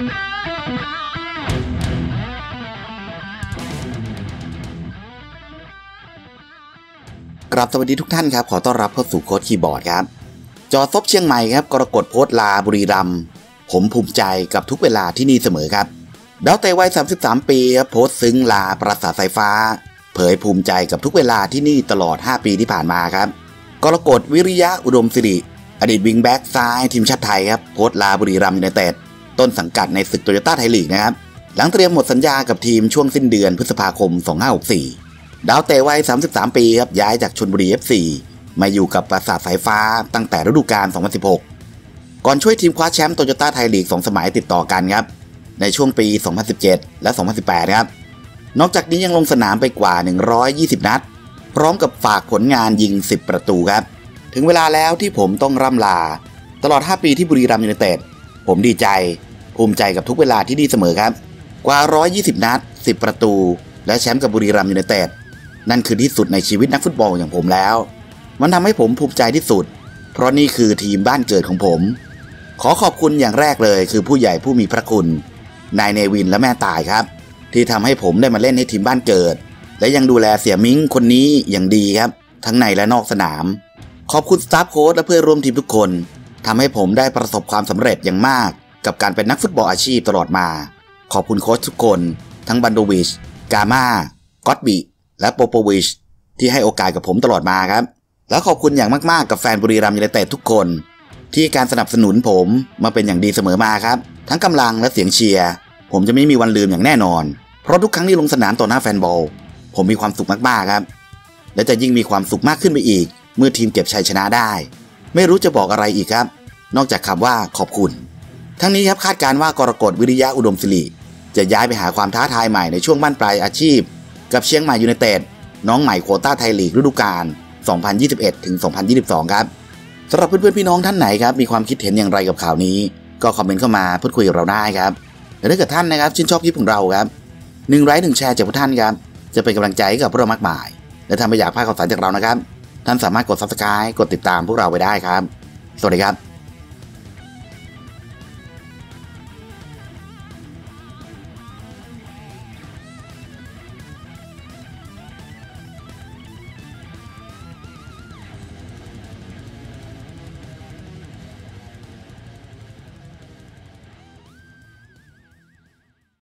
กราบสวัสดีทุกท่านครับขอต้อนรับเข้าสู่โค้ชคีย์บอร์ดครับจอซบเชียงใหม่ครับกรกฎโพสต์ลาบุรีรัมย์ผมภูมิใจกับทุกเวลาที่นี่เสมอครับดาวเตะวัย33ปีครับโพสต์ซึ้งลาปราสาทสายฟ้าเผยภูมิใจกับทุกเวลาที่นี่ตลอด5ปีที่ผ่านมาครับกรกฎวิริยะอุดมสิริอดีตวิงแบ็กซ้ายทีมชาติไทยครับโพสต์ลาบุรีรัมย์ยูไนเต็ดต้นสังกัดในศึกโตโยต้าไทยลีกนะครับหลังเตรียมหมดสัญญากับทีมช่วงสิ้นเดือนพฤษภาคม2564ดาวเตะวัย33ปีครับย้ายจากชลบุรี FC มาอยู่กับปราสาทสายฟ้าตั้งแต่ฤดูกาล2016ก่อนช่วยทีมคว้าแชมป์โตโยต้าไทยลีก2สมัยติดต่อกันครับในช่วงปี2017และ2018ครับนอกจากนี้ยังลงสนามไปกว่า120นัดพร้อมกับฝากผลงานยิง10ประตูครับถึงเวลาแล้วที่ผมต้องร่ำลาตลอด5ปีที่บุรีรัมย์ยูไนเต็ดผมดีใจภูมิใจกับทุกเวลาที่ดีเสมอครับกว่า120นัด10ประตูและแชมป์กับบุรีรัมย์ยูไนเต็ดนั่นคือที่สุดในชีวิตนักฟุตบอลอย่างผมแล้วมันทำให้ผมภูมิใจที่สุดเพราะนี่คือทีมบ้านเกิดของผมขอขอบคุณอย่างแรกเลยคือผู้ใหญ่ผู้มีพระคุณนายเนวินและแม่ตายครับที่ทำให้ผมได้มาเล่นให้ทีมบ้านเกิดและยังดูแลเสี่ยมิ้งคนนี้อย่างดีครับทั้งในและนอกสนามขอบคุณสตาฟโค้ชและเพื่อนร่วมทีมทุกคนทำให้ผมได้ประสบความสำเร็จอย่างมากกับการเป็นนักฟุตบอลอาชีพตลอดมาขอบคุณโค้ชทุกคนทั้งบันโดวิชกาม่าก็อตบิและโปโปวิชที่ให้โอกาสกับผมตลอดมาครับและขอบคุณอย่างมากๆกับแฟนบุรีรัมย์ยูไนเต็ดทุกคนที่การสนับสนุนผมมาเป็นอย่างดีเสมอมาครับทั้งกำลังและเสียงเชียร์ผมจะไม่มีวันลืมอย่างแน่นอนเพราะทุกครั้งที่ลงสนามต่อหน้าแฟนบอลผมมีความสุขมากๆครับและจะยิ่งมีความสุขมากขึ้นไปอีกเมื่อทีมเก็บชัยชนะได้ไม่รู้จะบอกอะไรอีกครับนอกจากคำว่าขอบคุณทั้งนี้ครับคาดการณ์ว่ากรกฎวิริยะอุดมศิริจะย้ายไปหาความท้าทายใหม่ในช่วงบั้นปลายอาชีพกับเชียงใหม่ยูไนเต็ดน้องใหม่โควต้าไทยลีกฤดูกาล2021ถึง2022ครับสำหรับเพื่อนๆพี่น้องท่านไหนครับมีความคิดเห็นอย่างไรกับข่าวนี้ก็คอมเมนต์เข้ามาพูดคุยกับเราได้ครับและถ้าเกิดท่านนะครับชื่นชอบคลิปของเราครับ1 ไลค์ 1 แชร์จากพวกท่านครับจะเป็นกำลังใจให้กับพวกเรามากมายและถ้าไม่อยากพลาดข่าวสารจากเรานะครับท่านสามารถกด Subscribe กดติดตามพวกเราไว้ได้ครับสวัสดีครับ